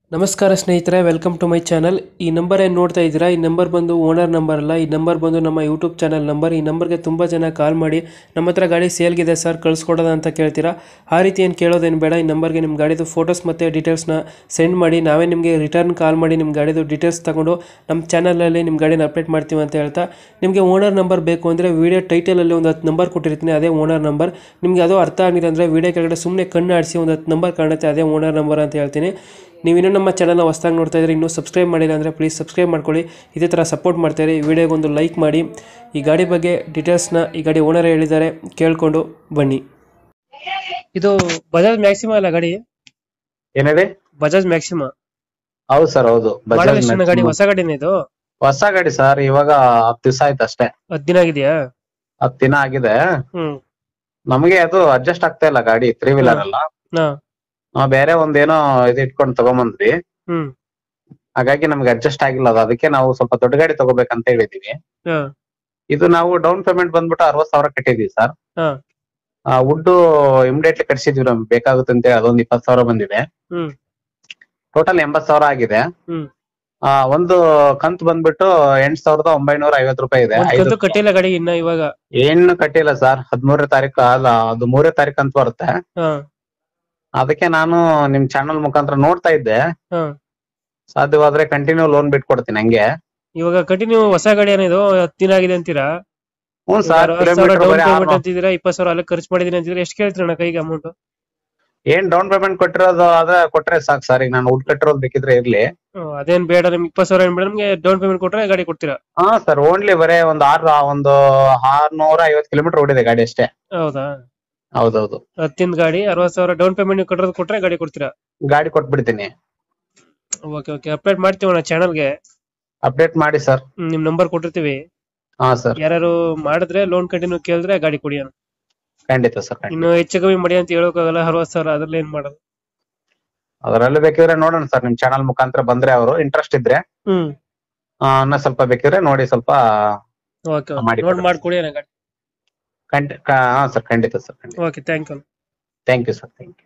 ನಮಸ್ಕಾರ ಸ್ನೇಹಿತರೆ, welcome to my channel. ಈ ನಂಬರ್ ಏನು ನೋಡ್ತಾ ಇದ್ದೀರಾ, ಈ ನಂಬರ್ ಬಂದು ಓನರ್ ನಂಬರ್ ಅಲ್ಲ. ಈ ನಂಬರ್ ಬಂದು ನಮ್ಮ ಯೂಟ್ಯೂಬ್ ಚಾನಲ್ ನಂಬರ್. ಈ ನಂಬರ್ಗೆ ತುಂಬ ಜನ ಕಾಲ್ ಮಾಡಿ ನಮ್ಮ ಹತ್ರ ಗಾಡಿ ಸೇಲ್ಗಿದೆ ಸರ್ ಕಳಿಸ್ಕೊಡೋದ ಅಂತ ಕೇಳ್ತೀರಾ. ಆ ರೀತಿ ಏನು ಕೇಳೋದೇನು ಬೇಡ. ಈ ನಂಬರ್ಗೆ ನಿಮ್ಮ ಗಾಡಿದು ಫೋಟೋಸ್ ಮತ್ತು ಡೀಟೇಲ್ಸ್ನ ಸೆಂಡ್ ಮಾಡಿ, ನಾವೇ ನಿಮಗೆ ರಿಟರ್ನ್ ಕಾಲ್ ಮಾಡಿ ನಿಮ್ಮ ಗಾಡಿದು ಡೀಟೇಲ್ಸ್ ತಗೊಂಡು ನಮ್ಮ ಚಾನಲಲ್ಲಿ ನಿಮ್ಮ ಗಾಡಿನ ಅಪ್ಡೇಟ್ ಮಾಡ್ತೀವಿ ಅಂತ ಹೇಳ್ತಾ, ನಿಮಗೆ ಓನರ್ ನಂಬರ್ ಬೇಕು ಅಂದರೆ ವೀಡಿಯೋ ಟೈಟಲಲ್ಲಿ ಒಂದು 10 ನಂಬರ್ ಕೊಟ್ಟಿರ್ತೀನಿ, ಅದೇ ಓನರ್ ನಂಬರ್. ನಿಮಗೆ ಅದು ಅರ್ಥ ಆಗಿಲ್ಲ ಅಂದರೆ ವೀಡಿಯೋ ಕೆಳಗಡೆ ಸುಮ್ಮನೆ ಕಣ್ಣು ಆಡಿಸಿ ಒಂದು 10 ನಂಬರ್ ಕಾಣುತ್ತೆ, ಅದೇ ಓನರ್ ನಂಬರ್ ಅಂತ ಹೇಳ್ತೀನಿ. ನೀವಿನ್ನೂ ನಮ್ಮ ಚಾನಲ್ನ ಹೊಸದಾಗಿ ನೋಡ್ತಾ ಇದ್ರೆ, ಇನ್ನೂ ಸಬ್ಸ್ಕ್ರೈಬ್ ಮಾಡಿಲ್ಲ ಅಂದರೆ ಪ್ಲೀಸ್ ಸಬ್ಸ್ಕ್ರೈಬ್ ಮಾಡ್ಕೊಳ್ಳಿ. ಇದೇ ಥರ ಸಪೋರ್ಟ್ ಮಾಡ್ತಾರೆ. ಈ ವಿಡಿಯೋಗೊಂದು ಲೈಕ್ ಮಾಡಿ. ಈ ಗಾಡಿ ಬಗ್ಗೆ ಡೀಟೇಲ್ಸ್ನ ಈ ಗಾಡಿ ಓನರ್ ಹೇಳಿದ್ದಾರೆ, ಕೇಳಿಕೊಂಡು ಬನ್ನಿ. ಇದು ಬಜಾಜ್ ಮ್ಯಾಕ್ಸಿಮಾ ಅಲ್ಲ ಗಾಡಿ? ಏನಿದೆ? ಬಜಾಜ್ ಮ್ಯಾಕ್ಸಿಮಾ. ಹೌದು ಸರ್, ಹೌದು. ಮಾಡಲ್ ಎಷ್ಟಿನ ಗಾಡಿ? ಹೊಸ ಗಾಡಿನೇ ಇದು? ಹೊಸ ಗಾಡಿ ಸರ್, ಇವಾಗ 10 ದಿವಸ ಆಯ್ತು ಅಷ್ಟೇ. 10 ದಿನ ಆಗಿದೆಯಾ? 10 ದಿನ ಆಗಿದೆ. ಹ್ಮ್. ನಮಗೆ ಅದು ಅಡ್ಜಸ್ಟ್ ಆಗ್ತಾ ಇಲ್ಲ ಗಾಡಿ, 3 ವೀಲರ್ ಅಲ್ಲ. ನಾವು ಬೇರೆ ಒಂದೇನೋ ಇದು ಇಟ್ಕೊಂಡು ತಗೊಂಬಂದ್ವಿ. ಹ್ಮ್. ಹಾಗಾಗಿ ನಮ್ಗೆ ಅಡ್ಜಸ್ಟ್ ಆಗಿಲ್ಲ ಅದು. ಅದಕ್ಕೆ ನಾವು ಸ್ವಲ್ಪ ದೊಡ್ಡ ಗಾಡಿ ತಗೋಬೇಕಂತ ಹೇಳಿದೀವಿ. ಇದು ನಾವು ಡೌನ್ ಪೇಮೆಂಟ್ ಬಂದ್ಬಿಟ್ಟು 60,000 ಕಟ್ಟಿದೀವಿ ಸರ್. ವುಡ್ ಇಮಿಡಿಯೇಟ್ಲಿ ಕಟ್ಸಿದ್ವಿ, ನಮ್ಗೆ ಬೇಕಾಗುತ್ತೆ ಅಂತ ಹೇಳಿ ಅದೊಂದು 20,000 ಬಂದಿದೆ. ಟೋಟಲ್ 80,000 ಆಗಿದೆ. ಒಂದು ಕಂತು ಬಂದ್ಬಿಟ್ಟು 8,950 ರೂಪಾಯಿ ಇದೆ. ಕಟ್ಟಿಲ್ಲ ಗಾಡಿ ಇನ್ನ ಇವಾಗ? ಏನು ಕಟ್ಟಿಲ್ಲ ಸರ್. 13ನೇ ತಾರೀಕು ಅಲ್ಲ, ಅದು 3ನೇ ತಾರೀಕು ಅಂತ ಬರುತ್ತೆ. ಅದಕ್ಕೆ ನಾನು ನಿಮ್ ಚಾನಲ್ ಮುಖಾಂತರ ನೋಡ್ತಾ ಇದ್ದೆ. ಸಾಧ್ಯವಾದ್ರೆ ಕಂಟಿನ್ಯೂ ಲೋನ್ ಬಿಟ್ಕೊಡ್ತೀನಿ ಹಂಗೆ. ಇವಾಗ ಕಂಟಿನ್ಯೂ ಹೊಸ ಗಾಡಿ ಏನಿದು 10 ದಿನ ಆಗಿದೆ ಅಂತೀರಾ? ಹ್ಞೂ ಸರ್. ಅಂತಿದ್ದೀರಾ, 20,000 ಅಲ್ಲಿ ಖರ್ಚು ಮಾಡಿದೀನಿ ಅಂತಿದ್ರೆ ಎಷ್ಟು ಕೇಳ್ತೀರಣ್ಣ ಕೈಗೆ ಅಮೌಂಟ್? ಏನ್ ಡೌನ್ ಪೇಮೆಂಟ್ ಕೊಟ್ಟಿರೋದು ಆದ್ರೆ ಕೊಟ್ರೆ ಸಾಕು ಸರ್. ಈಗ ನಾನು ವುಡ್ ಕಟ್ಟಿರೋದು ಬೇಕಿದ್ರೆ ಇರ್ಲಿ. ಅದೇನ್ ಬೇಡ, ನಿಮ್ಗೆ 20,000 ಏನ್ ಬೇಡ, ನಮ್ಗೆ ಡೌನ್ ಪೇಮೆಂಟ್ ಕೊಟ್ರೆ ಗಾಡಿ ಕೊಡ್ತೀರಾ? ಹಾ ಸರ್, ಓನ್ಲಿ ಬರೇ ಒಂದು 650 ಕಿಲೋಮೀಟರ್ ಓಡಿದೆ ಗಾಡಿ ಅಷ್ಟೇ. ಹೌದಾ? ಹೌದೌದು. 10 ಗಾಡಿ 60,000 ಡೌನ್ ಪೇಮೆಂಟ್ ಕಟ್ಟೋದು ಕೊಟ್ರೆ ಗಾಡಿ ಕೊಡ್ತೀರಾ? ಗಾಡಿ ಕೊಟ್ಬಿಡ್ತೀನಿ. ಓಕೆ ಓಕೆ, ಅಪ್ಡೇಟ್ ಮಾಡ್ತೀವಣ್ಣ ಚಾನಲ್ಗೆ. ಅಪ್ಡೇಟ್ ಮಾಡಿ ಸರ್. ನಿಮ್ ನಂಬರ್ ಕೊಟ್ಟಿರ್ತೀವಿ. ಹಾ ಸರ್. ಯಾರು ಮಾಡಿದ್ರೆ ಲೋನ್ ಕಂಟಿನ್ಯೂ ಕೇಳಿದ್ರೆ ಗಾಡಿ ಕೊಡಿ ಅಣ್ಣ. ಖಂಡಿತ ಸರ್. ಇನ್ನು ಹೆಚ್ಚು ಕಮ್ಮಿ ಮಾಡಿ ಅಂತ ಹೇಳೋಕ್ಕಾಗಲ್ಲ. 60,000 ಅದ್ರಲ್ಲಿ ಏನ್ ಮಾಡೋದು? ಅದರಲ್ಲಿ ಬೇಕಿದ್ರೆ ನೋಡೋಣ ಸರ್, ನಿಮ್ ಚಾನಲ್ ಮುಖಾಂತರ ಬಂದ್ರೆ ಅವರು ಇಂಟ್ರೆಸ್ಟ್ ಇದ್ರೆ ಇನ್ನ ಸ್ವಲ್ಪ ಬೇಕಿದ್ರೆ ನೋಡಿ ಸ್ವಲ್ಪ ಮಾಡ್ಕೊಡಿ ಅಣ್ಣ ಗಾಡಿ. ಹಾ ಸರ್, ಖಂಡಿತ sir. Okay, thank you. Thank you sir, thank you.